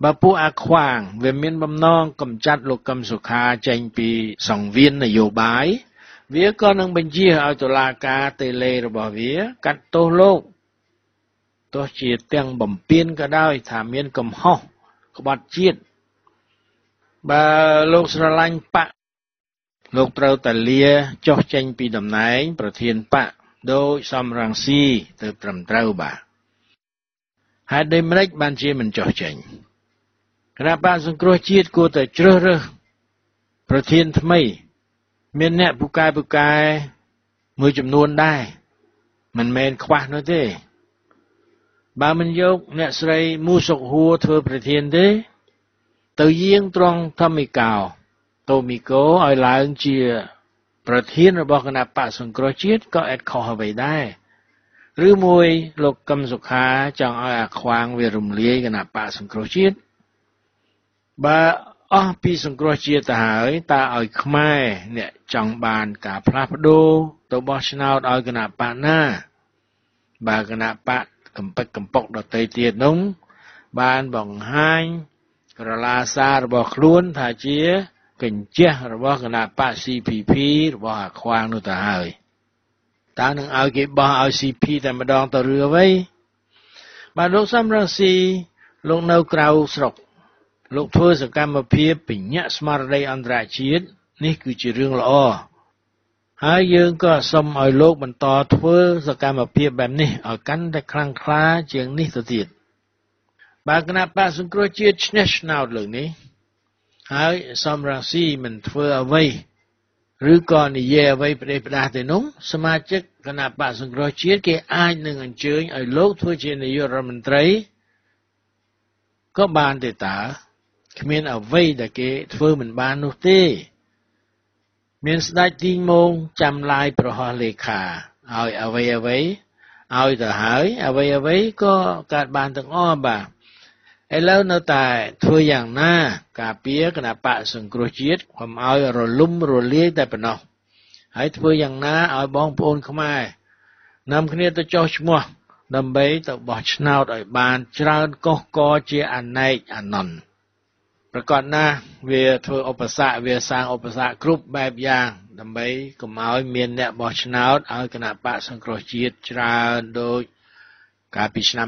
បើពួកអាខ្វាងវាមានបំណងកំចាត់លោកកឹមសុខាចេញពីសង្វៀននយោបាយវាក៏នឹងបញ្ជាឲ្យតុលាការតេឡេរបស់វាកាត់ទោសលោកទោះជាទាំងបំពេញក៏ដោយថាមានកំហុសក្បត់ជាតិបើលោកស្រឡាញ់បកលោកត្រូវតែលាចុះចេញពីតំណែងប្រធានបកដោយសំរងស៊ីទៅត្រឹមត្រូវបាទហេតុដូចម្តេចបានជាមិនចុះចេញគណៈបកសង្គ្រោះជាតិគួរតែជ្រើសរើសប្រធានថ្មីមានអ្នកពូកែមួយចំនួនដែរមិនមែនខ្វះនោះទេបើមិនយកអ្នកស្រីមូសុកហួរធ្វើប្រធានទេទៅយាងត្រង់ធម្មិកោតូមីកូឲ្យឡើងជាប្រធានរបស់គណៈបកសង្គ្រោះជាតិក៏អត់ខុសអ្វីដែរឬមួយលោកកឹមសុខាចង់ឲ្យអាខ្វាងវារំលាយគណៈបកសង្គ្រោះជាតិបើអស់ពីសង្គ្រោះជាតិទៅហើយតើឲ្យខ្មែរអ្នកចង់បានការផ្លាស់ប្ដូរទៅបោះឆ្នោតឲ្យគណៈបកណាបើគណៈបកកំពេចកំប៉ុកដតីទៀតនោះបានបង្ហាញក្រឡាសាររបស់ខ្លួនថាជាកញ្ជះរបស់គណៈបក CPP របស់អាខ្វាងនោះទៅហើយតើនឹងឲ្យគេបោះឲ្យ CP តែម្ដងទៅឬអ្វីបាទលោកសំរងស៊ីលោកនៅក្រៅស្រុកលោកធ្វើសកម្មភាពបញ្ញាក់ស្មារតីអន្តរជាតិនេះគឺជារឿងល្អហើយយើងក៏សូមឲ្យលោកបន្តធ្វើសកម្មភាពបែបនេះឲ្យកាន់តែខ្លាំងក្លាជាងនេះទៅទៀតបើគណៈបកសង្គ្រោះជាតិឈ្នះឆ្នោតលើកនេះហើយសំរងស៊ីមិនធ្វើអ្វីឬក៏និយាយអ្វីផ្ដេសផ្ដាសទេនោះសមាជិកគណៈបកសង្គ្រោះជាតិគេអាចនឹងអញ្ជើញឲ្យលោកធ្វើជានាយករដ្ឋមន្ត្រីក៏បានទេតើគ្មានអ្វីដែលគេធ្វើមិនបាននោះទេមានស្ដេចទីងមងចាំឡាយប្រហោះលេខាឲ្យអ្វីឲ្យទៅហើយអ្វីក៏កើតបានទាំងអស់បាទឥឡូវនៅតែធ្វើយ៉ាងណាការពារគណៈបកសង្គ្រោះជាតិកុំឲ្យរលំរលាយតែប៉ុណ្ណោះហើយធ្វើយ៉ាងណាឲ្យបងប្អូនខ្មែរនាំគ្នាទៅចុះឈ្មោះដើម្បីទៅបោះឆ្នោតឲ្យបានច្រើនកុះកជាអនេកអានន្ទប្រកាសណាស់វាធ្វើឧបសគ្គវាសាងឧបសគ្គគ្រប់បែបយ៉ាងដើម្បីកុំឲ្យមានអ្នកបោះឆ្នោតឲ្យគណៈបកសង្គ្រោះជាតិច្រើនដូចកាលពីឆ្នាំ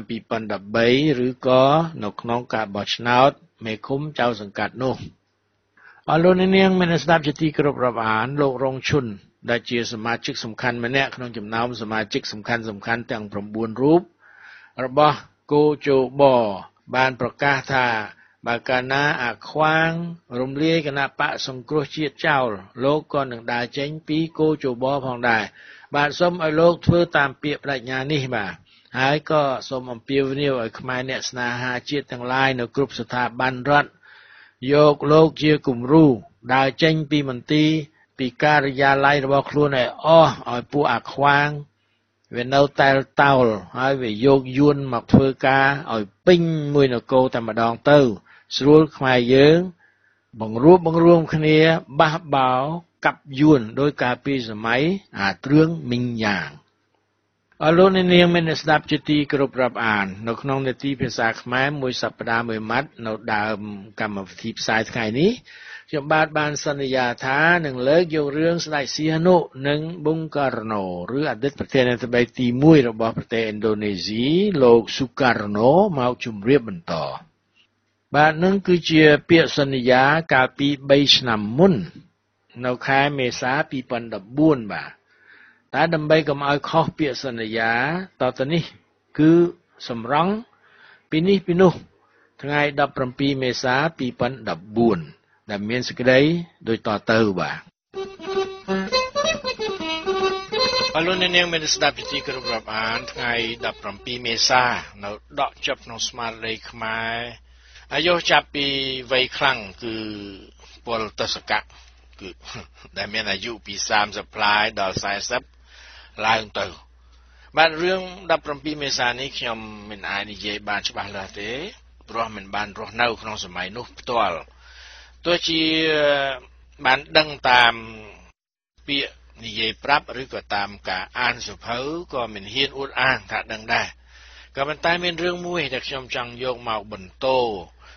2013ឬក៏នៅក្នុងការបោះឆ្នោតមេឃុំចៅសង្កាត់នោះអរលោកនាងមានស្ដាប់ជាទីគោរពរាប់អានលោករងឈុនដែលជាសមាជិកសំខាន់ម្នាក់ក្នុងចំណោមសមាជិកសំខាន់ទាំង9រូបរបស់គូជបបានប្រកាសថាបើកាលណាអាខ្វាងរំលាយគណៈបកសង្គ្រោះជាតិចោលលោកក៏នឹងដើរចេញពីគូជបផងដែរបាទសូមឲ្យលោកធ្វើតាមពាក្យបដិញ្ញានេះបាទហើយក៏សូមអំពាវនាវឲ្យខ្មែរអ្នកស្នេហាជាតិទាំងឡាយនៅគ្រប់ស្ថាប័នរដ្ឋយកលោកជាគំរូដើរចេញពីមន្ទីរពីការិយាល័យរបស់ខ្លួនឲ្យអស់ឲ្យពួកអាខ្វាងវានៅតែលតោលហើយវាយកយួនមកធ្វើការឲ្យពេញមួយនគរតែម្ដងទៅស្រួលខ្មែរយើងបង្រួបបង្រួមគ្នាបះបោកាប់យួនដោយការពីសម័យអាទ្រឿងមីងយ៉ាងអរលោកនាងមានស្ដាប់ជាទីគោរពរាប់អាននៅក្នុងនេតិភាសាខ្មែរមួយសប្ដាហ៍មួយម៉ាត់នៅដើមកម្មវិធីផ្សាយថ្ងៃនេះខ្ញុំបានសន្យាថានឹងលើកយករឿងស្ដេចសៀហនុនិងប៊ុងការណូឬអតីតប្រធានាធិបតីទី1របស់ប្រទេសឥណ្ឌូនេស៊ីលោកស៊ូការណូមកជម្រាបបន្តបាទនឹងគឺជាពាក្យសន្យាកាលពី3ឆ្នាំមុននៅខែមេសា2014បាទតែដើម្បីកុំឲ្យខុសពាក្យសន្យាតទៅនេះគឺសម្រង់ពីនេះពីនោះថ្ងៃ17មេសា2014ដែលមានសេចក្តីដូចតទៅបាទបលូននាងមានស្ដាប់ជាទីគោរពរាប់អានថ្ងៃ17មេសានៅដកចប់ក្នុងស្មារតីខ្មែរអាយុចាប់ពីវ័យខ្លាំងគឺពលតសកៈគឺដែលមានអាយុពី30ប្លាយដល់40ឡើងទៅបាទរឿង17មេសានេះខ្ញុំមិនអាចនិយាយបានច្បាស់លាស់ទេព្រោះមិនបានរស់នៅក្នុងសម័យនោះផ្ទាល់ទោះជាបានដឹងតាមពាក្យនិយាយប្រាប់ឬក៏តាមការអានសៀវភៅក៏មិនហ៊ានអួតអាងថាដឹងដែរក៏ប៉ុន្តែមានរឿងមួយដែលខ្ញុំចង់យកមកបន្ត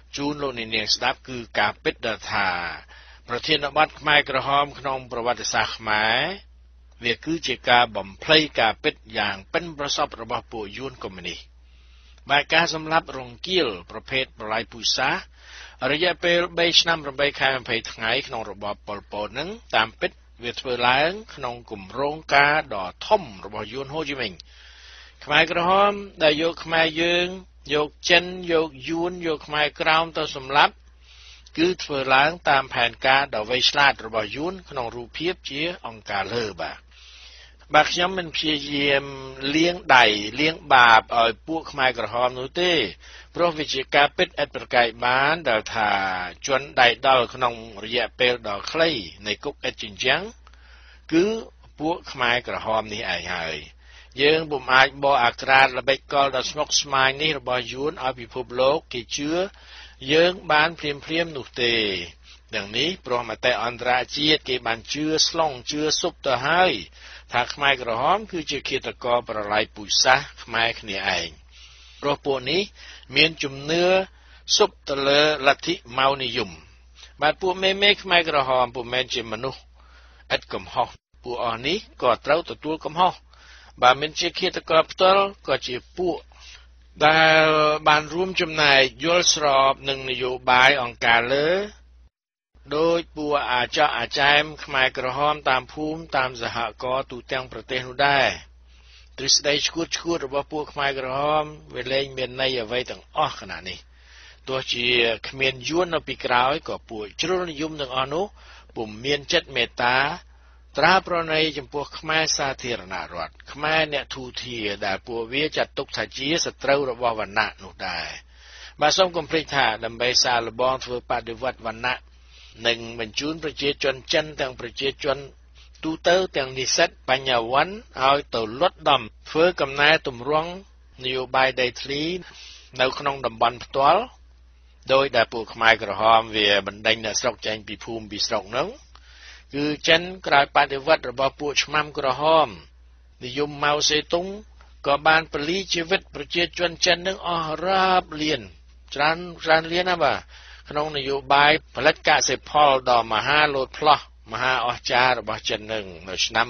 จูนโลกในเนียงสดับคือการปิดดาธาประเทศบัตรខ្មែរក្រហមក្នុងប្រវត្តិសាស្ត្រខ្មែរវាគឺជាការបំភ្លៃការពិតយ៉ាងប៉ិនប្រសប់របស់ពួកយួនកុម្មុយនីសបែបការសម្លាប់រង្គាលប្រភេទប្រឡាយពូជសាសន៍រយៈពេល3ឆ្នាំ8ខែ20ថ្ងៃក្នុងរបបប៉ុលពតនឹងតាមពិតវាធ្វើឡើងក្នុងគម្រោងការដ៏ធំរបស់យួនហូជីមិញខ្មែរក្រហមដែលយកខ្មែរយើងយកចិនយកយួនយកខ្មែរក្រោមទៅសម្លាប់គឺធ្វើឡើងតាមផែនការដ៏វៃឆ្លាតរបស់យួនក្នុងរូបភាពជាអង្គការលើបាទខ្ញុំមិនព្យាយាមលាងដៃលាងបាបឲ្យពួកខ្មែរក្រហមនោះទេព្រោះវាជាការពិតឥតប្រកែកបានដែលថាជន់ដៃដល់ក្នុងរយៈពេលដ៏ខ្លីនៃគុកឥតជញ្ជាំងគឺពួកខ្មែរក្រហមនេះឯងហើយយើងពុំអាចបកអាក្រាតល្បិចកលដ៏ស្មុគស្មាញនេះរបស់យួនឲ្យពិភពលោកគេជឿយើងបានភ្លាមនោះទេดังนี้ព្រោះមតិអន្តរជាតិគេបានជឿស្លុងជឿសុបទៅហើយថាខ្មែរក្រហមគឺជាឃាតករប្រឡាយពូជសាសន៍ខ្មែរគ្នាឯងព្រោះពួកនេះមានជំនឿសុបទៅលើលទ្ធិម៉ៅនិយមបាទពួកមេខ្មែរក្រហមពុំមែនជាមនុស្សឥតកំហុសពួកអស់នេះក៏ត្រូវទទួលកំហុសបើមិនជាឃាតករផ្ទាល់ក៏ជាពួកដែលបានរួមចំណែកយល់ស្របនឹងនយោបាយអង្គការលើដោយពួកអាចចែមខ្មែរក្រហមតាមភូមិតាមសហគមន៍ទូទាំងប្រទេសនោះដែរទ្រឹស្ដីឈួតរបស់ពួកខ្មែរក្រហមវាលែងមានន័យអ្វីទាំងអស់ខណៈនេះទោះជាគ្មានយួននៅពីក្រោយក៏ពួកជ្រុលនិយមទាំងអស់នោះពុំមានចិត្តមេត្តាត្រាប្រណីចំពោះខ្មែរសាធារណរដ្ឋខ្មែរអ្នកទូធាដែលពួកវាចាត់ទុកថាជាសត្រូវរបស់វណ្ណៈនោះដែរបាទសូមកុំភ្លេចថាដើម្បីសាកល្បងធ្វើបដិវត្តវណ្ណៈនិងបញ្ជូនប្រជាជនចិនទាំងប្រជាជនទូទៅទាំងនិស្សិតបញ្ញវន្តឲ្យទៅលុតដំធ្វើកំណែទម្រង់នយោបាយដីធ្លីនៅក្នុងតំបន់ផ្ទាល់ដោយដែលពួកខ្មែរក្រហមវាបណ្ដេញអ្នកស្រុកចេញពីភូមិពីស្រុកនោះគឺចិនក្រោយបដិវត្តរបស់ពួកឆ្មាំក្រហមនិយមម៉ៅសេតុងក៏បានបលីជីវិតប្រជាជនចិននឹងអស់រាប់លានច្រើនលានណាបាទក្នុងនយោបាយផលិតកសិផលដ៏មហាលោតផ្លោះមហាអស្ចារ្យរបស់ចិននឹងនៅឆ្នាំ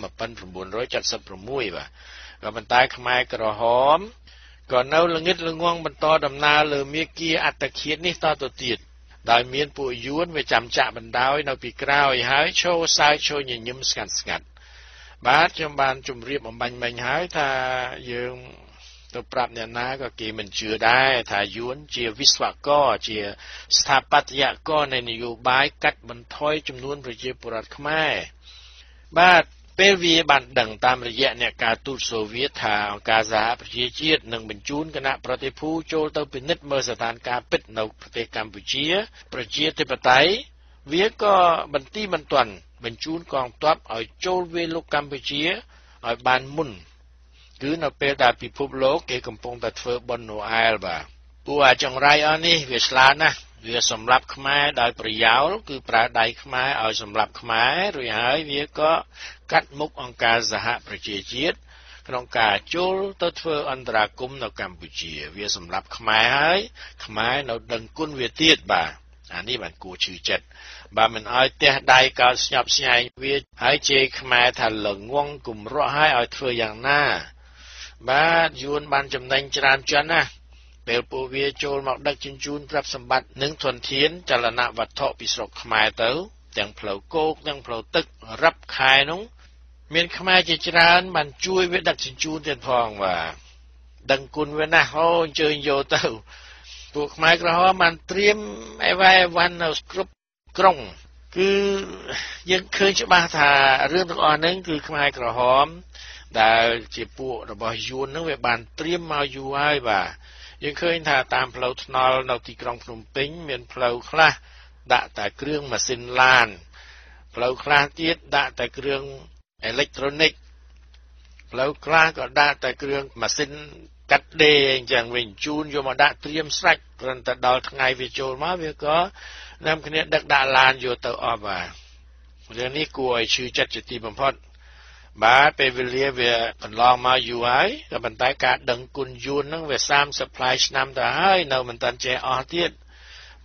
1976បាទក៏ប៉ុន្តែខ្មែរក្រហមក៏នៅល្ងិតល្ងងបន្តដំណើរលើមាគ៌ាអត្តឃាតនេះតទៅទៀតដោយមានពួកយួនវាចាំចាក់បណ្ដោយនៅពីក្រោយហើយឈោសើចឈោញញឹមស្ងាត់បាទខ្ញុំបានជម្រាបអំបញ្ញមិញហើយថាយើងទៅប្រាប់អ្នកណាក៏គេមិនជឿដែរថាយួនជាវិស្វករជាស្ថាបត្យករនៃនយោបាយកាត់បន្ថយចំនួនប្រជាពលរដ្ឋខ្មែរបាទពេលវាបានដឹងតាមរយៈអ្នកការទូតសូវៀតថាអង្គការសហប្រជាជាតិនឹងបញ្ជូនគណៈប្រតិភូចូលទៅពិនិត្យមើលស្ថានភាពពិតនៅប្រទេសកម្ពុជាប្រជាធិបតេយ្យវាក៏បន្ទាន់បញ្ជូនកងទ័ពឲ្យចូលវាយលុកកម្ពុជាឲ្យបានមុនគឺនៅពេលដែលពិភពលោកគេកំពុងតែធ្វើបុណ្យណូអែលបាទពួកអាចង្រៃអស់នេះវាឆ្លាតណាស់វាសម្លាប់ខ្មែរដោយប្រយោលគឺប្រើដៃខ្មែរឲ្យសម្លាប់ខ្មែររួចហើយវាក៏កាត់មុខអង្គការសហប្រជាជាតិក្នុងការចូលទៅធ្វើអន្តរាគមន៍នៅកម្ពុជាវាសម្លាប់ខ្មែរហើយខ្មែរនៅដឹងគុណវាទៀតបាទអានេះបានគួរឈឺចិត្តបើមិនឲ្យទះដៃកោតស្ញប់ស្ញែងវាហើយជេរខ្មែរថាល្ងងគំរក់ឲ្យធ្វើយ៉ាងណាបាទយួនបានចំណេញច្រើនចិនណាពេលពួកវាចូលមកដឹកជញ្ជូនទ្រព្យសម្បត្តិនិងធនធានចលនវត្ថុពីស្រុកខ្មែរទៅទាំងផ្លូវគោកទាំងផ្លូវទឹករាប់ខែនោះមានខ្មែរជាច្រើនបានជួយវាដឹកជញ្ជូនទៀតផងបាទដឹងគុណវាណាស់អូអញ្ជើញយកទៅពួកខ្មែរក្រហមបានត្រៀមអីវ៉ាន់នៅគ្រប់ក្រុងគឺយើងឃើញច្បាស់ថារឿងទាំងអស់ហ្នឹងគឺខ្មែរក្រហមដែលជាពួករបស់យួនហ្នឹងវាបានត្រៀមមកយូរហើយបាទយើងឃើញថាតាមផ្លូវថ្នល់នៅទីក្រុងភ្នំពេញមានផ្លូវខ្លះដាក់តែគ្រឿងម៉ាស៊ីនឡានផ្លូវខ្លះទៀតដាក់តែគ្រឿងអេឡិចត្រូនិកផ្លូវខ្លះក៏ដាក់តែគ្រឿងម៉ាស៊ីនកាត់ដេរអញ្ចឹងវិញជូនយកមកដាក់ត្រៀមស្រេចគ្រាន់តែដល់ថ្ងៃវាចូលមកវាក៏នាំគ្នាដឹកដាក់ឡានយកទៅអស់បាទរឿងនេះគួរឲ្យឈឺចិត្តជាទីបំផុតបាទពេលវេលាវាកន្លងមកយូរហើយក៏ប៉ុន្តែការដឹងគុណយួនហ្នឹងវា30ផ្លាយឆ្នាំទៅហើយនៅមិនតាន់ចេះអស់ទៀត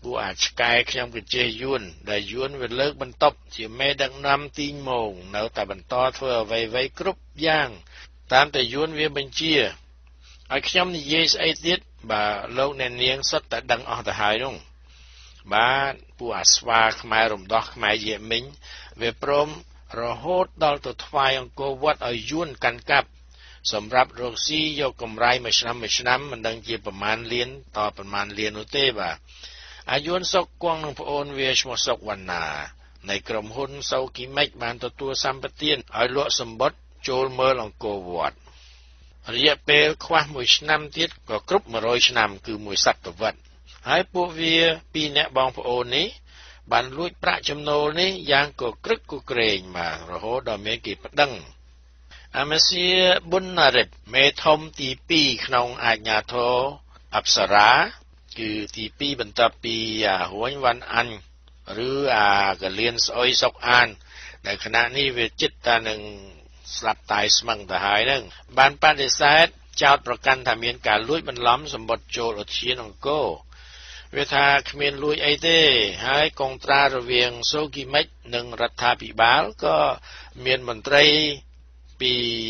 ពួកអាចឆ្កែខ្ញុំក៏ចេះយួនដែលយួនវាលើកបន្ទប់ជាមេដឹកនាំទីងម៉ោងនៅតែបន្តធ្វើអ្វីៗគ្រប់យ៉ាងតាមតែយួនវាបញ្ជាឲ្យខ្ញុំនិយាយស្អីទៀតបើលោកអ្នកនាងសុទ្ធតែដឹងអស់ទៅហើយនោះបាទពួកអាស្វាខ្មែររំដោះខ្មែរយេមិញវាព្រមរហូតដល់ទៅថ្វាយអង្គរវត្តឲ្យយួនកាន់កាប់សម្រាប់រកស៊ីយកកម្រៃមួយឆ្នាំមិនដឹងជាប្រមាណលានតប្រមាណលាននោះទេបាទអាយួនសុកគង់នឹងប្អូនវាឈ្មោះសុកវណ្ណានៃក្រុមហ៊ុនសូគីមិចបានទទួលសម្បទានឲ្យលក់សម្បត្តិចូលមើលអង្គរវត្តរយៈពេលខ្វះមួយឆ្នាំទៀតក៏គ្រប់100ឆ្នាំគឺមួយសតវត្សហើយពួកវាពីរអ្នកបងប្អូននេះបានលួចប្រាក់ចំណូលនេះយ៉ាងកក្រឹកកក្រែងមករហូតដល់មានគេប្តឹងអាមេសៀប៊ុនណារិតមេធំទី2ក្នុងអាជ្ញាធរអប្សរាគឺទី2បន្ទាប់ពីរួញវ៉ាន់អាញ់ឬកលៀនស្អុយសុកអានដែលខណៈនេះវាចិត្តតែនឹងស្លាប់តายស្មឹងទៅហើយនឹងបានបដិសេធចោទប្រកាន់ថាមានការលួចបន្លំសម្បត្តិចូលឧទ្យានអង្គរវាថាគ្មានលួចអីទេហើយកងត្រារវាងសូគីមិចនិងរដ្ឋាភិបាលក៏មានមន្ត្រីពី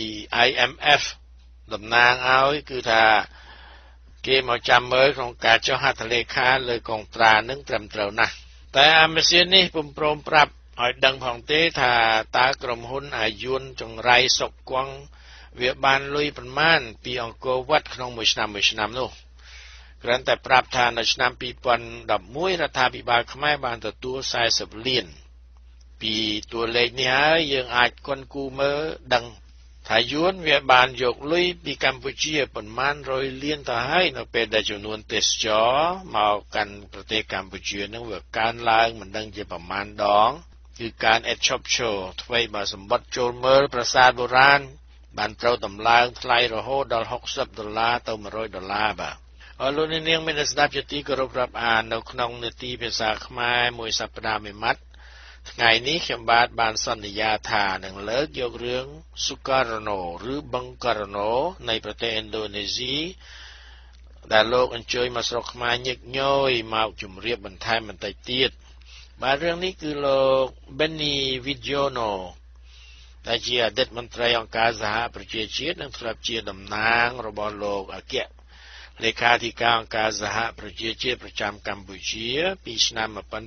IMF តំណាងឲ្យគឺថាគេមកចាំមើលក្នុងការចុះហត្ថលេខាលើកងត្រានឹងត្រឹមត្រូវណាស់តែអាមេសៀននេះពុំព្រមប្រាប់ឲ្យដឹងផងទេថាតើក្រុមហ៊ុនអាយួនចង្រៃសុកគង់វាបានលុយប្រមាណពីអង្គរវត្តក្នុងមួយឆ្នាំនោះគ្រាន់តែប្រាប់ថានៅឆ្នាំ2011រដ្ឋាភិបាលខ្មែរបានទទួល40លានពីតួលេខនេះហើយយើងអាចគន់គូមើលដឹងថាយួនវាបានយកលុយពីកម្ពុជាប្រមាណ100លានទៅហើយនៅពេលដែលចំនួនទេសចរមកកាន់ប្រទេសកម្ពុជានឹងវាកើនឡើងមិនដឹងជាប្រមាណដងគឺការអេតឈប់ឈោថ្មីបើសម្បត្តិចូលមើលប្រាសាទបុរាណបានត្រូវតម្លើងថ្លៃរហូតដល់$60ទៅ$100បាទអរលោកនាងមានស្ដាប់ជាទីគោរពរាប់អាននៅក្នុងនេតិភាសាខ្មែរមួយសប្តាហ៍មួយម៉ាត់ថ្ងៃនេះខ្ញុំបាទបានសន្យាថានឹងលើកយករឿងស៊ូការណូឬបឹងការណូនៃប្រទេសឥណ្ឌូនេស៊ីដែលលោកអញ្ជើញមកស្រុកខ្មែរញឹកញយមកជម្រាបបន្ថែមបន្តិចទៀតបាទរឿងនេះគឺលោក Benny Wigiono ដែលជាអតីតមន្ត្រីអង្គការសហប្រជាជាតិនិងធ្លាប់ជាតំណាងរបស់លោកអគ្គលេខាធិការអង្គការសហប្រជាជាតិប្រចាំកម្ពុជាពីឆ្នាំ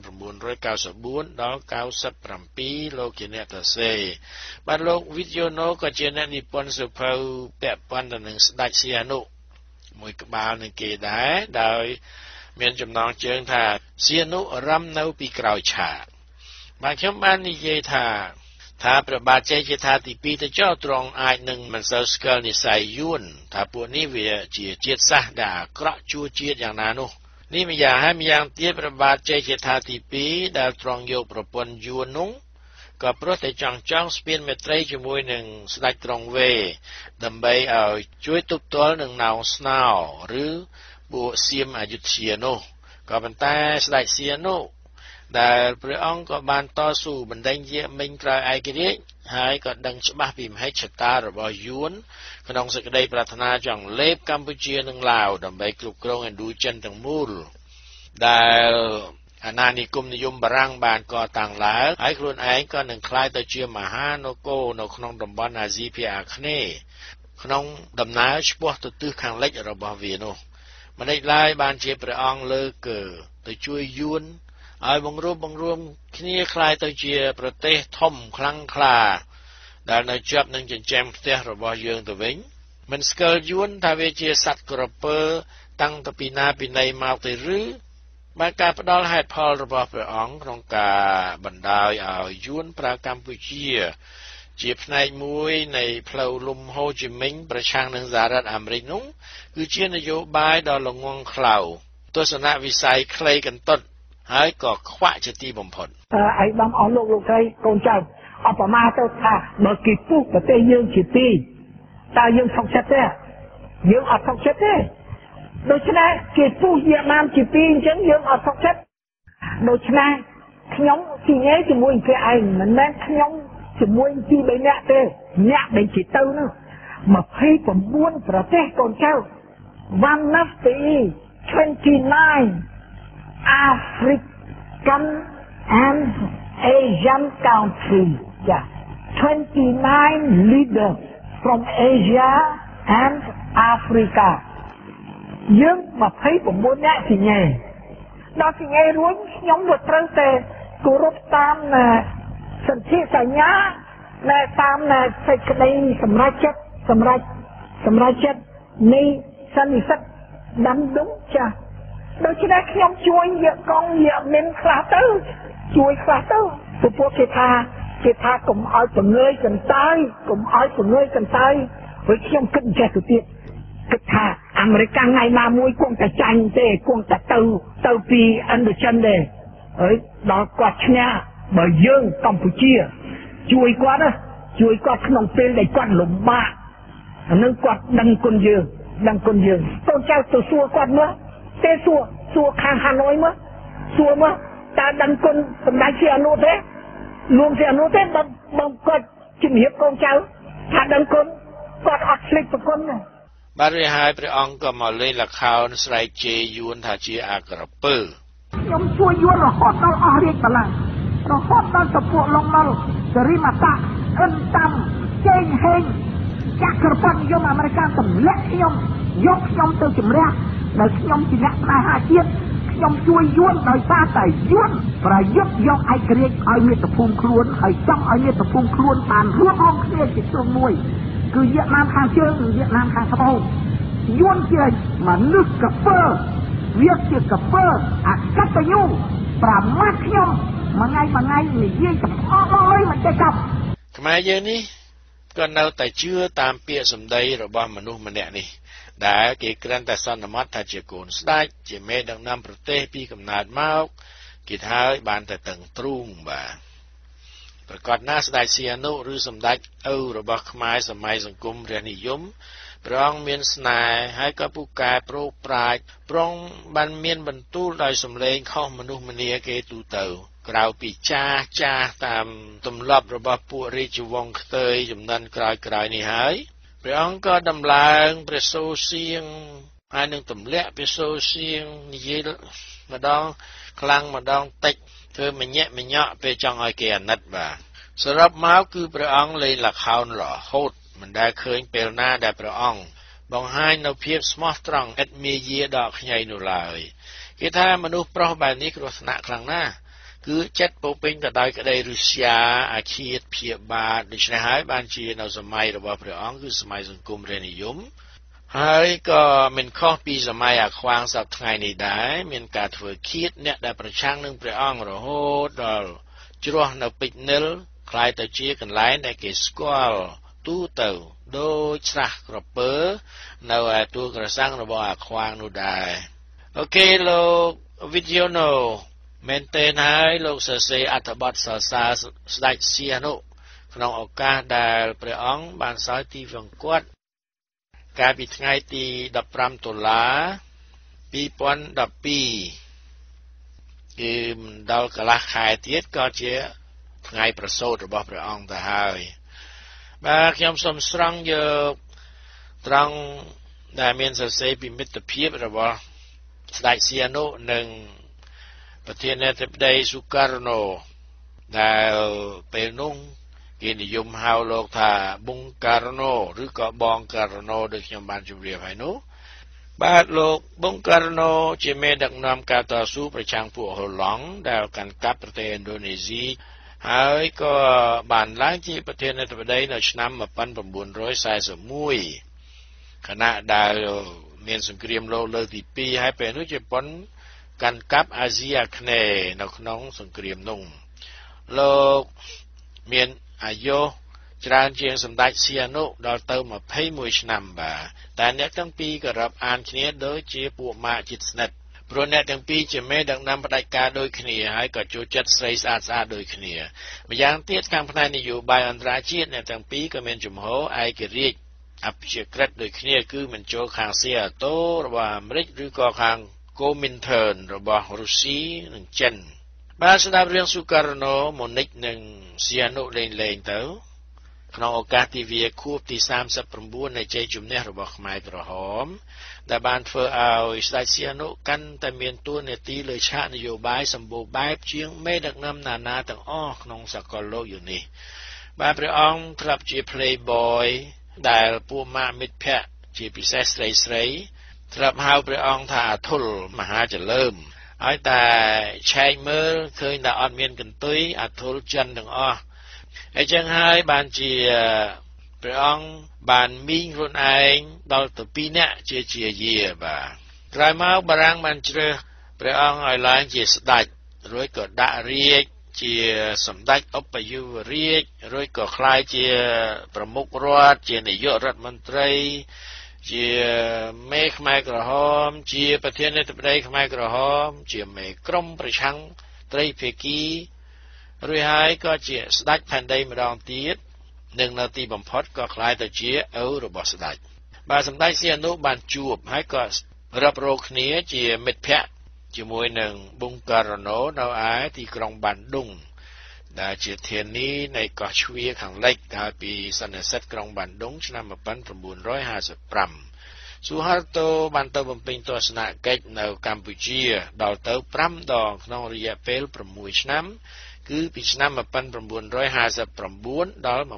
1994ដល់97លោកជាអ្នកសរសេរបាទលោក Wigiono ក៏ជាអ្នកនិពន្ធសៀវភៅពាក់ព័ន្ធទៅនឹងស្ដេចសីហនុមួយក្បាលនឹងគេដែរដោយមានចំណងជើងថាសីហនុរំនៅពីក្រោយឆាកបាទខ្ញុំបាននិយាយថាព្រះបាទជ័យជេដ្ឋាទី2ទៅចោលទ្រង់អាចនឹងមិនសូវស្គាល់និស្ស័យយួនថាពួកនេះវាជាជាតិសាសន៍ដែលអាក្រក់ជួជាតិយ៉ាងណានោះនេះម្យ៉ាងហើយម្យ៉ាងទៀតព្រះបាទជ័យជេដ្ឋាទី2ដែលទ្រង់យកប្រពន្ធយួននោះក៏ព្រោះតែចង់ស្ពានមេត្រីជាមួយនឹងស្ដេចក្រុងវេដើម្បីឲ្យជួយទប់ទល់នឹងណោងស្នោឬពួកសៀមអយុធ្យានោះក៏ប៉ុន្តែស្ដេចសៀនុដែលព្រះអង្គក៏បានតស៊ូបណ្ដេញយេមិញក្រោយឯករាជ្យហើយក៏ដឹងច្បាស់ពីមហិច្ឆតារបស់យួនក្នុងសេចក្តីប្រាថ្នាចង់លេបកម្ពុជានិងឡាវដើម្បីគ្រប់គ្រងឥណ្ឌូចិនទាំងមូលដែលអាណានិគមនិយមបារាំងបានកតាំងឡើងហើយខ្លួនឯងក៏នឹងក្លាយទៅជាមហានគរនៅក្នុងតំបន់អាស៊ីភាគអាគ្នេយ៍ក្នុងដំណើរឆ្ពោះទៅទិសខាងលិចរបស់វានោះម្ដេចឡើយបានជាព្រះអង្គលើកទៅជួយយួនឲ្យបង្រួបគ្នាคล้ายទៅជាប្រទេសធំខ្លាំងក្លាដែលនៅជាប់នឹងចិញ្ចែមផ្ទះរបស់យើងទៅវិញមិនស្គាល់យួនថាវាជាសត្វក្រពើតាំងតពីណាពីណីមកទៅឬបានការផ្ដល់ហេតុផលរបស់ព្រះអង្គក្នុងការបណ្ដោយឲ្យយួនប្រើកម្ពុជាជាផ្នែកមួយនៃផ្លូវលំហូជីមិញប្រឆាំងនឹងសហរដ្ឋអាមេរិកនោះគឺជានយោបាយដ៏ល្ងង់ខ្លៅទស្សនវិស័យខ្លីកន្ទុតហើយក៏ខ្វាក់ជាទីបំផុតឯកឧត្តមអស់លោកស្រីកូនចៅអបមាទៅថាបើគេពុះប្រទេសយើងជាទីតើយើងសុខចិត្តទេយើងអត់សុខចិត្តទេដូច្នេះគេពុះវៀតណាមជាទីអញ្ចឹងយើងអត់សុខចិត្តដូច្នេះខ្ញុំទីញ៉េជាមួយគេឯងមិនមែនខ្ញុំជាមួយទី3នាក់ទេអ្នកដែលជាទៅនោះ29ប្រទេសកូនចៅ1 29 African and Asian countries. Yeah. 29 leaders from Asia and Africa. យើង29នាក់ទីញ៉ែដល់ទីញ៉ែរួចខ្ញុំក៏ត្រូវតែគោរពតាមសន្ធិសញ្ញាតាមសេចក្តីសម្រេចចិត្តនៃសន្និសីទដាំដុំចាស់ដូច្នេះខ្ញុំជួយយកកងយកមានខ្លះទៅជួយខ្លះទៅព្រោះគេថាកុំឲ្យបង្ងើយកន្តើយហើយខ្ញុំគិតចេះទៅទៀតគិតថាអាមេរិកថ្ងៃណាមួយគង់តែចាញ់ទេគង់តែទៅពីឥណ្ឌូចិនទេហើយដល់គាត់ឈ្នះបើយើងកម្ពុជាជួយគាត់ក្នុងពេលដែលគាត់លំបាកអានឹងគាត់ដឹងគុណយើងកូនចៅទៅសួរគាត់មើលទេសួរខាងហាណូយមើលសួរមើលតើដឹងគុណសម្ដេចជាអនុទេលោកជាអនុទេបើគាត់ជំរាបកូនចៅថាដឹងគុណគាត់អត់ស្លេកប្រគុណទេបាទរួចហើយព្រះអង្គក៏មកលេងល្ខោនស្រែកជេរយួនថាជាអាក្រពើខ្ញុំជួយយួនរហូតដល់អស់រាជបល្ល័ង្ករហូតដល់ទៅពួកឡុងម៉ុលសេរីម៉ាតាអិនតាមជេងហេងចក្រពត្តិនិយមអាមេរិកទម្លាក់ខ្ញុំយកខ្ញុំទៅជំរះដោយខ្ញុំជាអ្នកផ្នែកហាជាតិខ្ញុំជួយយួនដោយសារតែយួនប្រយុទ្ធយកឯករាជ្យឲ្យមាតុភូមិខ្លួនហើយចង់ឲ្យមាតុភូមិខ្លួនបានរួមរងគ្នាជាជ្រុងមួយគឺវៀតណាមខាងជើងនិងវៀតណាមខាងត្បូងយួនជាមនុស្សកពើវាជាកពើអកតញ្ញូប្រមាថខ្ញុំមួយថ្ងៃនិយាយចំអកមកហើយមិនចេះចាប់ខ្មែរយើងនេះក៏នៅតែជឿតាមពាក្យសម្ដីរបស់មនុស្សម្នាក់នេះដែលគេគ្រាន់តែសន្មតថាជាកូនស្ដេចជាមេដឹកនាំប្រទេសពីកំណើតមកគេថាឲ្យបានតែតឹងទ្រូងបាទប្រកាសណាស្ដេចសៀនុឬសម្ដេចឪរបស់ខ្មែរសម័យសង្គមរាស្ត្រនិយមព្រះអង្គមានស្នេហ៍ហើយក៏ពូកែប្រោកប្រាជ្ញប្រងបានមានបន្ទូលដោយសម្លេងខុសមនុស្សម្នាគេទូទៅក្រៅពីចាស់តាមទម្លាប់របស់ពួករាជវង្សខ្ទើយចំនួនក្រោយនេះហើយព្រះអង្គក៏ដំឡើងព្រះសូរសៀងហើយនឹងទម្លាក់ព្រះសូរសៀងនិយាយម្ដងខ្លាំងម្ដងតិចធ្វើមញាក់មញក់ពេលចង់ឲ្យគេអាណិតបាទសរុបមកគឺព្រះអង្គលេងល្ខោនរហូតមិនដែលឃើញពេលណាដែលព្រះអង្គបង្ហាញនូវភាពស្មោះត្រង់ឥតមាយាដល់ខ្ញីនោះឡើយគេថាមនុស្សប្រុសបែបនេះគ្រោះថ្នាក់ខ្លាំងណាស់គឺចិត្តពោពេញទៅដោយក្តីឫស្យាអាឃាតព្យាបាទដូច្នេះហើយបានជានៅសម័យរបស់ព្រះអង្គគឺសម័យសង្គមរាស្ត្រនិយមហើយក៏មិនខុសពីសម័យអាខ្វាងសពថ្ងៃនេះដែរមានការធ្វើឃាតអ្នកដែលប្រឆាំងនឹងព្រះអង្គរហូតដល់ជ្រោះនៅពេជ្រនិលคล้ายទៅជាកន្លែងដែលគេស្គាល់ទូទៅដូចស្រះក្រពើនៅឯទួលក្រសាំងរបស់អាខ្វាងនោះដែរអូខេលោកវីដេអូនោះមែនទេហើយលោកសរសេរអត្ថបទសរសើរស្ដេចសៀនុក្នុងឱកាសដែលព្រះអង្គបានសោយទីវង្គតកាលពីថ្ងៃទី15តុលា2012គឺមិនដល់កន្លះខែទៀតក៏ជាថ្ងៃប្រសូតរបស់ព្រះអង្គទៅហើយបាទខ្ញុំសូមស្រង់យកត្រង់ដែលមានសរសេរពីមិត្តភាពរបស់ស្ដេចសៀនុនិងប្រធានាធិបតីស៊ូការណូដែលពេលនោះគេនិយមហៅលោកថាប៊ុងការណូឬក៏បងការណូដូចខ្ញុំបានជម្រាបហើយនោះបាទលោកប៊ុងការណូជាមេដឹកនាំការតស៊ូប្រឆាំងពួកហូឡង់ដែលកាន់កាប់ប្រទេសឥណ្ឌូនេស៊ីហើយក៏បានឡើងជាប្រធានាធិបតីនៅឆ្នាំ1941ខណៈដែលមានសង្គ្រាមលោកលើកទី2ហើយពេលនោះជប៉ុនកាន់កាប់អាស៊ីអាគ្នេយ៍នៅក្នុងសង្គ្រាមនោះលោកមានអាយុច្រើនជាងសម្ដេចសៀនុដល់ទៅ21ឆ្នាំបាទតែអ្នកទាំងពីរក៏រាប់អានគ្នាដូចជាពួកម៉ាក់ជិតស្និទ្ធព្រោះអ្នកទាំងពីរជាមេដឹកនាំផ្ដាច់ការដូចគ្នាហើយក៏ចូលចិត្តស្រីស្អាតដូចគ្នាម្យ៉ាងទៀតខាងផ្នែកនយោបាយអន្តរជាតិអ្នកទាំងពីរក៏មានជំហរឯករាជ្យអព្យាក្រឹតដូចគ្នាគឺមិនចូលខាងសៀអាតូរបស់អាមេរិកឬក៏ខាងកូមីនធឺនរបស់រុស្ស៊ីនិងចិនបាទស្ដាប់រឿងស៊ូការណូម៉ូនិកនិងសៀនុលេងទៅក្នុងឱកាសទិវាខួបទី39នៃជ័យជំនះរបស់ខ្មែរក្រហមដែលបានធ្វើឲ្យស្ដេចសៀហនុកាន់តែមានតួនាទីលើឆាកនយោបាយសម្បូរបែបជាងមេដឹកនាំនានាទាំងអស់ក្នុងសកលលោកយូរនេះបាទព្រះអង្គធ្លាប់ជា playboy ដែលពួកម៉ាកមិត្តភ័ក្តិជាពិសេសស្រីធ្លាប់ហៅព្រះអង្គថាអធុលមហាចលើមឲ្យតែឆែកមើលឃើញតែអត់មានកន្ទុយអធុលចិនទាំងអស់អញ្ចឹងហើយបានជាព្រះអង្គបានមីងខ្លួនឯងដល់ទៅ2នាក់ជាយាបាទក្រោយមកបារាំងបានជ្រើសព្រះអង្គឲ្យឡើងជាស្ដេចរួចក៏ដាក់រាជជាសម្ដេចឧបយុវរាជរួចក៏ក្លាយជាប្រមុខរដ្ឋជានាយករដ្ឋមន្ត្រីជាមេខ្មែរក្រហមជាប្រធានាធិបតីខ្មែរក្រហមជាមេក្រុមប្រឆាំងត្រីភាគីរួចហើយក៏ជាស្ដេចផែនដីម្ដងទៀតនិងនៅទីបំផុតក៏ក្លាយទៅជាឪរបស់ស្ដេចបាទសម្ដេចសៀហនុបានជួបហើយក៏រាប់រកគ្នាជាមិត្តភ័ក្តិជាមួយនឹងប៊ុងការណូនៅឯទីក្រុងបានឌុងដែលជាធានីនៃកោះជ្វាខាងលិចកាលពីសន្និសីទក្រុងបានឌុងឆ្នាំ1955ស៊ូហាល់តូបានទៅបំពេញទស្សនកិច្ចនៅកម្ពុជាដល់ទៅ5ដងក្នុងរយៈពេល6ឆ្នាំគឺពីឆ្នាំ1959ដល់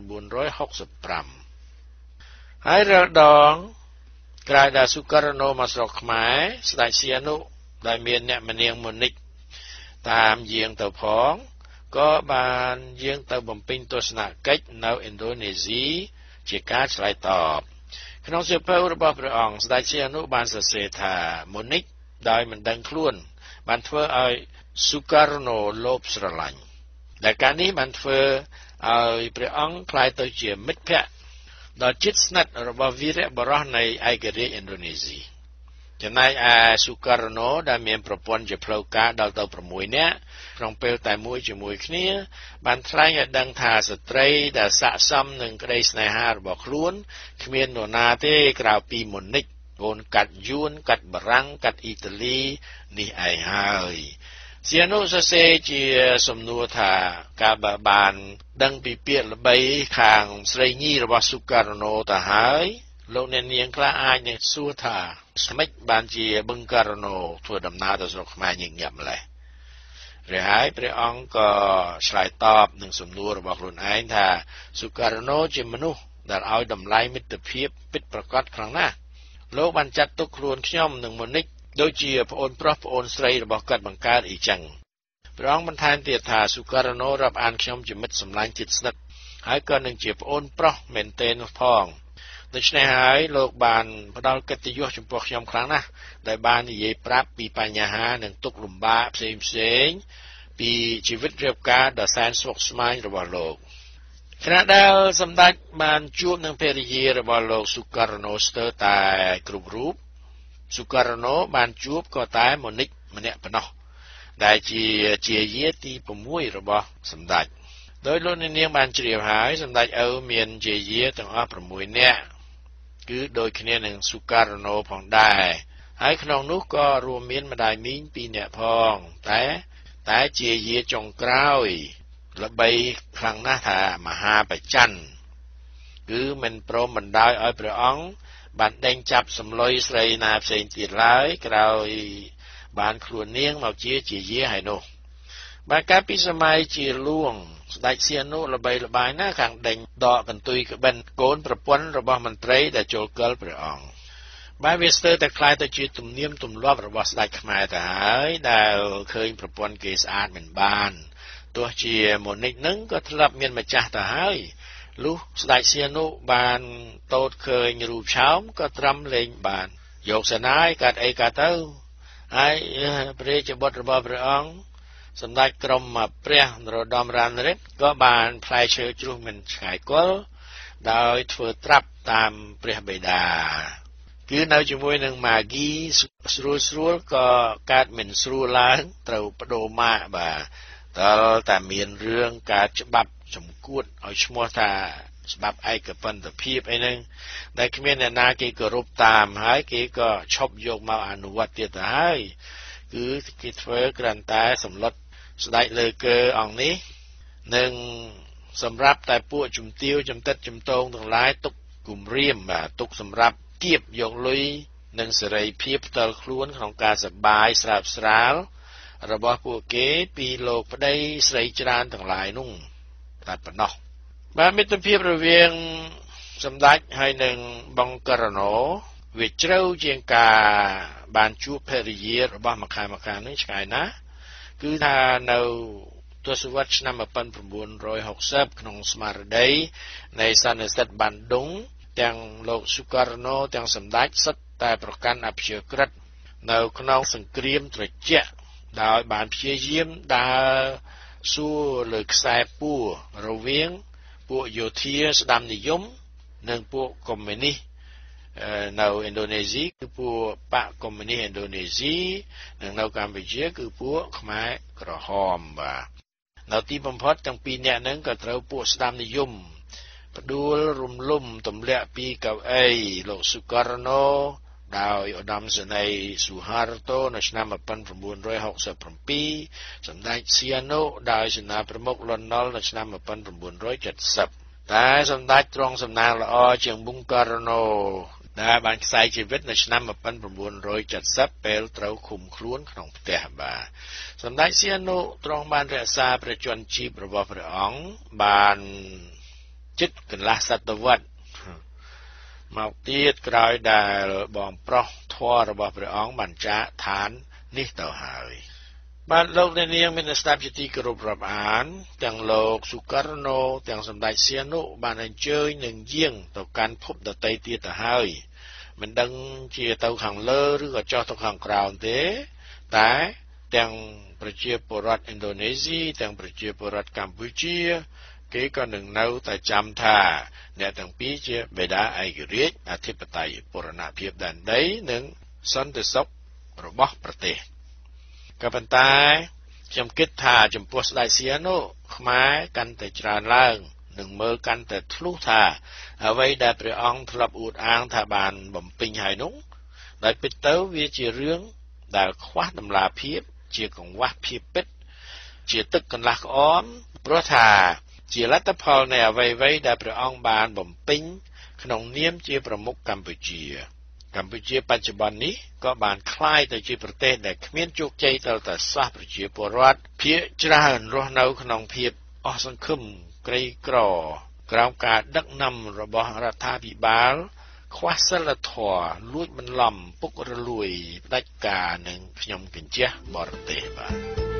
1965ហើយរាល់ដងក្រោយដែលស៊ូការណូមកស្រុកខ្មែរស្ដេចសៀហនុដែលមានអ្នកម្នាងម៉ូនិកតាមយាងទៅផងក៏បានយាងទៅបំពេញទស្សនកិច្ចនៅឥណ្ឌូនេស៊ីជាការឆ្លើយតបក្នុងសៀវភៅរបស់ព្រះអង្គស្ដេចសៀហនុបានសរសេរថាម៉ូនិកដោយមិនដឹងខ្លួនបានធ្វើឲ្យស៊ូការណូលោភស្រឡាញ់ដែលការនេះបានធ្វើឲ្យព្រះអង្គក្លាយទៅជាមិត្តភក្តិដ៏ជិតស្និទ្ធរបស់វីរបុរសនៃឯករាជ្យឥណ្ឌូនេស៊ីចំណែកឯស៊ូការណូដែលមានប្រពន្ធជាផ្លូវការដល់ទៅ6នាក់ក្នុងពេលតែមួយជាមួយគ្នាបានថ្លែងឲ្យដឹងថាស្ត្រីដែលស័ក្តិសមនឹងក្តីស្នេហារបស់ខ្លួនគ្មាននរណាទេក្រៅពីម៉ូនិកកូនកាត់យួនកាត់បារាំងកាត់អ៊ីតាលីនេះឯងហើយសៀហនុសរសេរជាសំណួរថាកាលបានដឹងពីពាក្យល្បីខាងស្រីញីរបស់ស៊ូការណូទៅហើយលោកអ្នកនាងខ្លះអាចនឹងសួរថាស្មិចបានជាប៊ុងការណូធ្វើដំណើរទៅស្រុកខ្មែរញឹកញាប់ម្ល៉េះឬហើយព្រះអង្គក៏ឆ្លើយតបនឹងសំណួររបស់ខ្លួនឯងថាស៊ូការណូជាមនុស្សដែលឲ្យតម្លៃមិត្តភាពពិតប្រាកដខ្លាំងណាស់លោកបានចាត់ទុកខ្លួនខ្ញុំនិងម៉ូនិកដូចជាប្អូនប្រុសប្អូនស្រីរបស់គាត់បង្កើតអីចឹងព្រះអង្គបន្ថែមទៀតថាស៊ូការណូរាប់អានខ្ញុំជាមិត្តសម្លាញ់ជិតស្និទ្ធហើយក៏នឹងជាប្អូនប្រុសមែនទែននោះផងដូច្នេះហើយលោកបានផ្ដល់កិត្តិយសចំពោះខ្ញុំខ្លាំងណាស់ដែលបាននិយាយប្រាប់ពីបញ្ហានិងទុក្ខលំបាកផ្សេងពីជីវិតរៀបការដ៏សែនស្មុគស្មាញរបស់លោកខណៈដែលសម្ដេចបានជួបនឹងភរិយារបស់លោកស៊ូការណូស្ទើរតែគ្រប់រូបស៊ូការណូបានជួបក៏តែម៉ូនិកម្នាក់ប៉ុណ្ណោះដែលជាយាទី6របស់សម្ដេចដោយលោកនាងបានជ្រាបហើយសម្ដេចឪមានជាយាទាំងអស់6នាក់គឺដូចគ្នានឹងស៊ូការណូផងដែរហើយក្នុងនោះក៏រួមមានម្ដាយមីង2នាក់ផងតែជាយាចុងក្រោយល្បីខ្លាំងណាស់ថាមហាបច្ច័នគឺមិនព្រមបណ្ដោយឲ្យព្រះអង្គបានដេញចាប់សម្លុយស្រីណាផ្សេងទៀតឡើយក្រោយបានខ្លួននាងមកជាយាហើយនោះបាទកាលពីសម័យជាលួងស្ដេចសៀហនុល្បីល្បាញណាស់ខាងដេញដកកន្ទុយក្បិនកូនប្រពន្ធរបស់មន្ត្រីដែលចូលកិលព្រះអង្គបាទវាស្ទើរតែคล้ายទៅជាទំនៀមទម្លាប់របស់ស្ដេចខ្មែរទៅហើយដែលឃើញប្រពន្ធគេស្អាតមិនបានទោះជាម៉ូនិកនឹងក៏ធ្លាប់មានម្ចាស់ទៅហើយលុះស្ដេចសៀហនុបានតូតឃើញរូបឆោមក៏ត្រឹមលេងបានយកសេនាយកាត់អីកាត់ទៅហើយព្រះរាជបុត្ររបស់ព្រះអង្គសម្ដេចក្រមព្រះនរោត្តមរណរដ្ឋក៏បានផ្លែឈើជ្រុះមិនឆ្ងាយគល់ដោយធ្វើត្រាប់តាមព្រះបិតាគឺនៅជាមួយនឹងម៉ាហ្គីស្រួលក៏កើតមិនស្រួលឡើងត្រូវបដូរម៉ាកបាទដល់តែមានរឿងការច្បាប់ចំគួតឲ្យឈ្មោះថាច្បាប់ឯកបន្តិភាពអីហ្នឹងដែលគ្មានអ្នកណាគេគោរពតាមហើយគេក៏ឈប់យកមកអនុវត្តទៀតទៅហើយគឺគេធ្វើគ្រាន់តែសម្លុតស្ដេចលើកើអង្គនេះនិងសម្រាប់តែពួកជំទាវចំតិតចំតងទាំងឡាយទុកគំរាមបាទទុកសម្រាប់គៀបយកលុយនិងសេរីភាពផ្ទាល់ខ្លួនក្នុងការសប្បាយស្រើបស្រាលរបស់ពួកគេពីលោកប្តីស្រីច្រើនទាំងឡាយនោះតែប៉ុណ្ណោះបាទមិត្តភាពរវាងសម្ដេចហើយនឹងបង្គរណោវាជ្រៅជាងការបានជួបភរិយារបស់ម្ខាងនេះឆ្ងាយណាស់គឺថានៅទសវត្សរ៍ឆ្នាំ1960ក្នុងស្មារតីនៃសន្និសីទបានដុងទាំងលោកសុករណូទាំងសម្ដេចសិតតែប្រកាន់អព្យាក្រឹតនៅក្នុងសង្គ្រាមត្រជាក់ដោយបានព្យាយាមដើរសួរលើខ្សែពួររវាងពួកយោធាស្ដាំនិយមនិងពួកកុម្មុយនីសនៅឥណ្ឌូនេស៊ីគឺពួកបកកុម្មុយនីសឥណ្ឌូនេស៊ីនិងនៅកម្ពុជាគឺពួកខ្មែរក្រហមបាទនៅទីបំផុតទាំងពីរនាក់ហ្នឹងក៏ត្រូវពួកស្ដាំនិយមផ្ដួលរំលំទម្លាក់ពីកៅអីលោកសុករណូដោយឧត្តមសេនីយ៍ស៊ូហារតូនៅឆ្នាំ1967សម្ដេចសៀនូដោយសេនាប្រមុខលន់នល់នៅឆ្នាំ1970តែសម្ដេចទ្រង់សំណាងល្អជាងបង្គរណូដែលបានខ្សែជីវិតនៅឆ្នាំ1970ពេលត្រូវឃុំខ្លួនក្នុងផ្ទះបាទសម្ដេចសៀនូទ្រង់បានរក្សាព្រះជន្មជីពរបស់ព្រះអង្គបានជិតកន្លះសតវត្សមកទៀតក្រោយដែលបងប្រុសធម៌របស់ព្រះអង្គបានចាកឋាននេះទៅហើយបាទលោកអ្នកនាងមានស្ដាប់ជាទីគោរពរាប់អានទាំងលោកសុករណូទាំងសម្ដេចសៀនុបានអញ្ជើញនឹងយាងទៅកាន់ភពដតីទៀតទៅហើយមិនដឹងជាទៅខាងលើឬក៏ចុះទៅខាងក្រោមទេតែទាំងប្រជាពលរដ្ឋឥណ្ឌូនេស៊ីទាំងប្រជាពលរដ្ឋកម្ពុជាគេក៏នឹងនៅតែចាំថាអ្នកទាំងពីរជាបេតាឯករាជ្យអធិបតេយ្យបូរណភាពដែនដីនិងសន្តិសុខរបស់ប្រទេសក៏ប៉ុន្តែខ្ញុំគិតថាចំពោះស្ដេចសៀនុខ្មែរកាន់តែច្រើនឡើងនឹងមើលកាន់តែធ្លុះថាអ្វីដែលព្រះអង្គធ្លាប់អួតអាងថាបានបំពេញហើយនោះដោយពិតទៅវាជារឿងដែលខ្វះតម្លាភាពជាកង្វះភាពពិតជាទឹកកន្លះក្អមព្រោះថាជាលទ្ធផលនៃអ្វីៗដែលព្រះអង្គបានបំពេញក្នុងនាមជាប្រមុខកម្ពុជាបច្ចុប្បន្ននេះក៏បានคล้ายទៅជាប្រទេសដែលគ្មានជោគជ័យទៅតែសោះប្រជាពលរដ្ឋភាគច្រើនរស់នៅក្នុងភាពអស់សង្ឃឹមក្រីក្រក្រោមការដឹកនាំរបស់រដ្ឋាភិបាលខ្វះសិលធម៌លួចបន្លំពុករលួយផ្ដាច់ការនិងខ្ញុំកញ្ជះបរទេសបាទ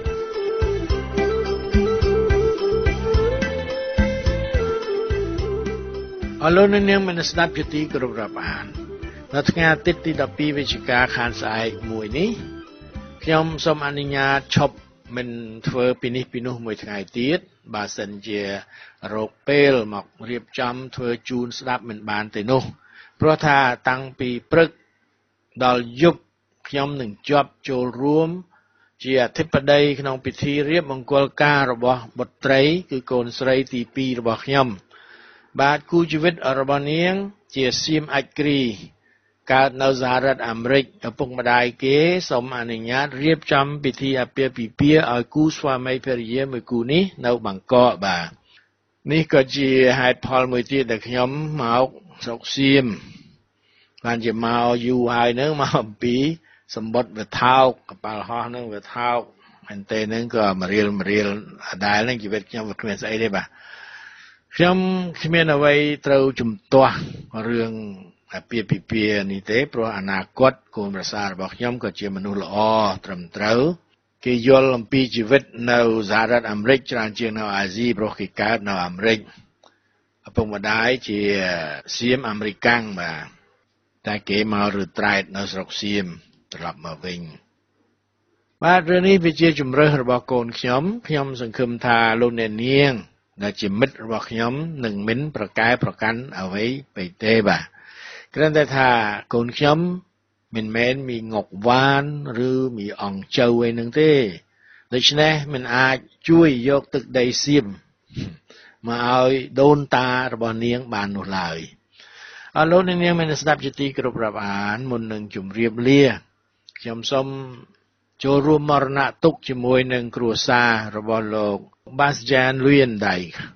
អរលោកអ្នកនាងមានស្ដាប់ជាទីគោរពរាប់អាននៅថ្ងៃអាទិត្យទី12វិច្ឆិកាខានស្អែកមួយនេះខ្ញុំសូមអនុញ្ញាតឈប់មិនធ្វើពីនេះពីនោះមួយថ្ងៃទៀតបើសិនជារកពេលមករៀបចំធ្វើជូនស្ដាប់មិនបានទេនោះព្រោះថាតាំងពីព្រឹកដល់យប់ខ្ញុំនឹងជាប់ចូលរួមជាអធិបតីក្នុងពិធីរៀបមង្គលការរបស់បុត្រីគឺកូនស្រីទី2របស់ខ្ញុំបាទគូជីវិតរបស់នាងជាសៀមអាចគ្រីកើតនៅសហរដ្ឋអាមេរិកឪពុកម្ដាយគេសូមអនុញ្ញាតរៀបចំពិធីអាពាហ៍ពិពាហ៍ឲ្យគូស្វាមីភរិយាមួយគូនេះនៅបាងកកបាទនេះក៏ជាហេតុផលមួយទៀតដែលខ្ញុំមកស្រុកសៀមបានជាមកយូរហើយនឹងមកអំពីសម្បត្តិវថោកកប៉ាល់ហោះនឹងវថោកមែនទេនឹងក៏មរៀលអដែលនឹងជីវិតខ្ញុំវាគ្មានស្អីទេបាទខ្ញុំគ្មានអ្វីត្រូវជំទាស់រឿងអាពាហ៍ពិពាហ៍នេះទេព្រោះអនាគតកូនប្រសាររបស់ខ្ញុំក៏ជាមនុស្សល្អត្រឹមត្រូវគេយល់អំពីជីវិតនៅសហរដ្ឋអាមេរិកច្រើនជាងនៅអាស៊ីព្រោះគេកើតនៅអាមេរិកឪពុកម្ដាយជាសៀមអាមេរិកាំងបាទតែគេមកឬត្រែតនៅស្រុកសៀមត្រឡប់មកវិញបាទរឿងនេះវាជាជំរើសរបស់កូនខ្ញុំសង្ឃឹមថាលោកអ្នកនាងដែលជាមិត្តរបស់ខ្ញុំនឹងមិនប្រកែប្រកាន់អ្វីពេកទេបាទគ្រាន់តែថាកូនខ្ញុំមិនមែនមានងុកវ៉ានឬមានអង្គចៅអីនឹងទេដូច្នេះមិនអាចជួយយកទឹកដីសៀមមកឲ្យដូនតារបស់នាងបាននោះឡើយអរលោកនាងមានស្ដាប់ជាទីគោរពរាប់អានមុននឹងជម្រាបលាខ្ញុំសូមចូលរួមមរណទុក្ខជាមួយនឹងគ្រួសាររបស់លោក Bastian Luyendijk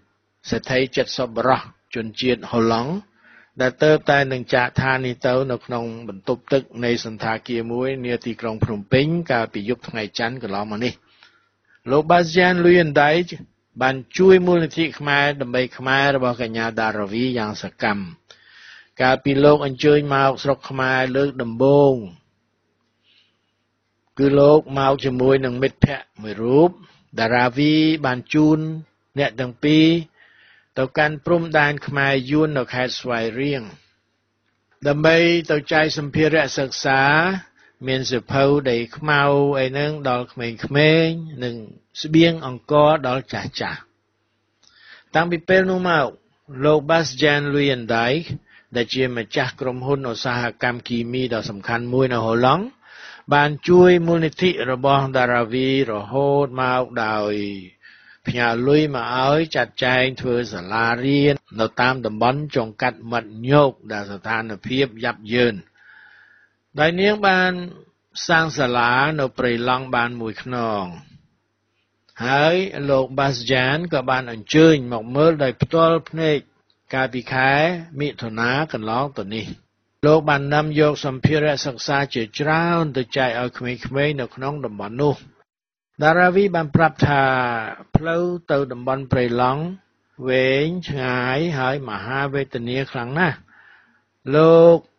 សេដ្ឋី70រស់ជនជាតិហូឡង់ដែលទៅតែនឹងចាក់ឋាននេះទៅនៅក្នុងបន្ទប់ទឹកនៃសន្តាគារមួយនាទីក្រុងភ្នំពេញកាលពីយប់ថ្ងៃច័ន្ទកន្លងមកនេះលោក Bastian Luyendijk បានជួយមូលនិធិខ្មែរដើម្បីខ្មែររបស់កញ្ញាដារាវីយ៉ាងសកម្មកាលពីលោកអញ្ជើញមកស្រុកខ្មែរលើកដំបូងគឺលោកមកជាមួយនឹងមិត្តភ័ក្តិមួយរូបដារាវីបានជូនអ្នកទាំងពីរទៅកាន់ព្រំដែនខ្មែរយួននៅខេត្តស្វាយរៀងដើម្បីទៅចែកសម្ភារៈសិក្សាមានសៀវភៅដីខ្មៅអីហ្នឹងដល់ក្មេងៗនិងស្បៀងអង្គរដល់ចាស់ៗតាំងពីពេលនោះមកលោក Bastian Luyendijk ដែលជាម្ចាស់ក្រុមហ៊ុនឧស្សាហកម្មគីមីដ៏សំខាន់មួយនៅហូឡង់បានជួយមូលនិធិរបស់ដារាវីរហូតមកដោយផ្ញើលុយមកឲ្យចាត់ចែងធ្វើសាលារៀននៅតាមតំបន់ចុងកាត់មាត់ញោកដែលស្ថានភាពយ៉ាប់យ៉ឺនដោយនាងបានសាងសាលានៅព្រៃឡង់បានមួយខ្នងហើយលោក Bastian ក៏បានអញ្ជើញមកមើលដោយផ្ទាល់ភ្នែកកាលពីខែមិថុនាកន្លងទៅនេះលោកបាននាំយកសម្ភារៈសិក្សាជាច្រើនទៅចែកឲ្យក្មេងៗនៅក្នុងតំបន់នោះដារាវីបានប្រាប់ថាផ្លូវទៅតំបន់ព្រៃឡង់វែងឆ្ងាយហើយមហាវេទនាខ្លាំងណាស់លោក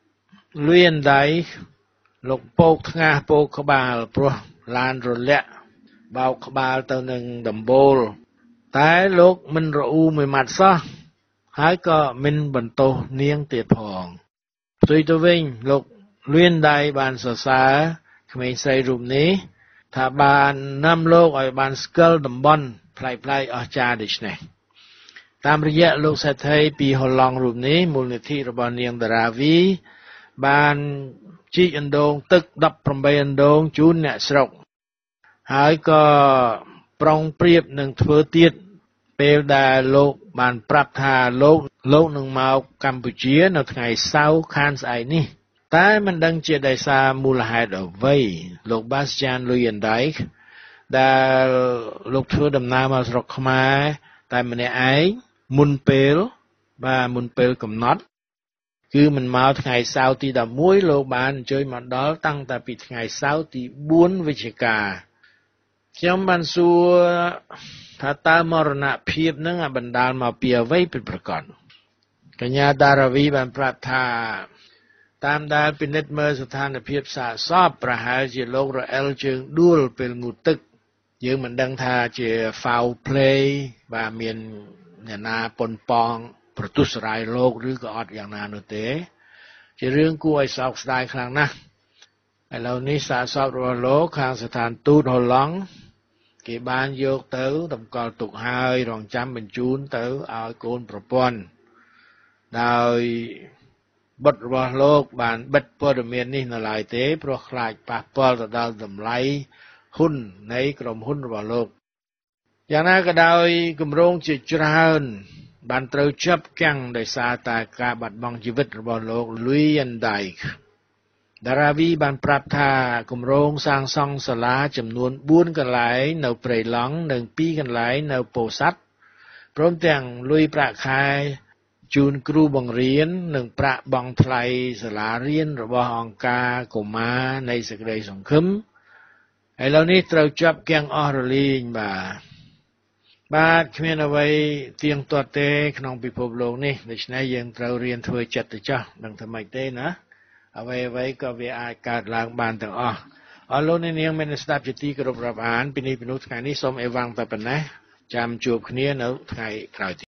Luyendijk លោកពោកថ្ងាសពោកក្បាលព្រោះឡានរលាក់បោកក្បាលទៅនឹងដំបូលតែលោកមិនរអ៊ូមួយម៉ាត់សោះហើយក៏មិនបន្ទោសនាងទៀតផងផ្ទុយទៅវិញលោក Luyendijk បានសរសើរក្មេងស្រីរូបនេះថាបាននាំលោកឲ្យបានស្គាល់តំបន់ប្លែកៗអស្ចារ្យដូចនេះតាមរយៈលោកសេដ្ឋីពីហូឡង់រូបនេះមូលនិធិរបស់នាងតារាវីបានជីកអណ្ដូងទឹក18អណ្ដូងជូនអ្នកស្រុកហើយក៏ប្រុងប្រៀបនឹងធ្វើទៀតពេលដែលលោកបានប្រាប់ថាលោកនឹងមកកម្ពុជានៅថ្ងៃសៅរ៍ខានស្អែកនេះតែមិនដឹងជាដោយសារមូលហេតុអ្វីលោក Bastian Luyendijk ដែលលោកធ្វើដំណើរមកស្រុកខ្មែរតែម្នាក់ឯងមុនពេលកំណត់គឺមិនមកថ្ងៃសៅរ៍ទី11លោកបានអញ្ជើញមកដល់តាំងតែពីថ្ងៃសៅរ៍ទី4វិច្ឆិកាខ្ញុំបានសួរថាតើមរណភាពនឹងបណ្ដាលមកពីអ្វីពិតប្រាកដកញ្ញាដារាវីបានប្រាប់ថាតាមដែលពិនិត្យមើលស្ថានភាពសាកសពប្រហែលជាលោករអិលជើងដួលពេលងូតទឹកយើងមិនដឹងថាជា foul play បាទមានអ្នកណាប៉ុនប៉ងប្រទុសរាយលោកឬក៏អត់យ៉ាងណានោះទេជារឿងគួរឲ្យសោកស្ដាយខ្លាំងណាស់ឥឡូវនេះសាកសពរបស់លោកខាងស្ថានទូតហូឡង់គេបានយកទៅតម្កល់ទុកហើយរងចាំបញ្ជូនទៅឲ្យកូនប្រពន្ធដោយបុត្ររបស់លោកបានបិទព័ត៌មាននេះនៅឡើយទេព្រោះខ្លាចប៉ះពាល់ទៅដល់តម្លៃហ៊ុននៃក្រុមហ៊ុនរបស់លោកយ៉ាងណាក៏ដោយគម្រោងជាច្រើនបានត្រូវចាប់គាំងដោយសារតែការបាត់បង់ជីវិតរបស់លោក Luyendijk ដារាវីបានប្រាប់ថាគម្រោងសាងសង់សាលាចំនួន4កន្លែងនៅព្រៃឡង់និង2កន្លែងនៅពោធិ៍សាត់ព្រមទាំងលុយប្រាក់ខែជូនគ្រូបង្រៀននិងប្រាក់បង់ថ្លៃសាលារៀនរបស់អង្គការកុមារនៃសេចក្តីសង្ឃឹមឥឡូវនេះត្រូវចាប់គាំងអស់រលីងបាទគ្មានអ្វីទៀងទាត់ទេក្នុងពិភពលោកនេះដូច្នេះយើងត្រូវរៀនធ្វើចិត្តទៅចោះដឹងថាម៉េចទេណាអ្វីក៏វាអាចកើតឡើងបានទាំងអស់អរលោកអ្នកនាងមានស្ដាប់ជាទីគោរពរាប់អានពីនេះពីនោះថ្ងៃនេះសូមអេវ៉ាំងតែប៉ុណ្ណេះចាំជួបគ្នានៅថ្ងៃក្រោយ